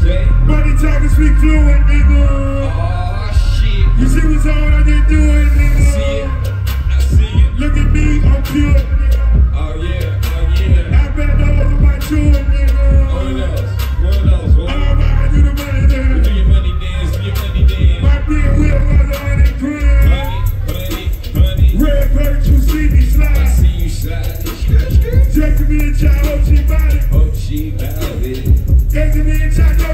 Money talking, speak fluent, nigga. Oh shit. You see what's on, I just do it, nigga. I see it. Look at me, I'm pure, nigga. Oh yeah. I bent over my true, nigga. What else? All I do the money dance. Do your money dance, My beer wheel was 100 grand. Honey. Red bird, you see me slide. I see you slide. Take me and try, hope she bout it. Hope she bout it. Take me and try,